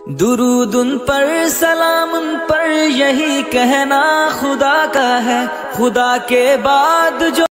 दुरूद उन पर सलाम उन पर यही कहना खुदा का है, खुदा के बाद जो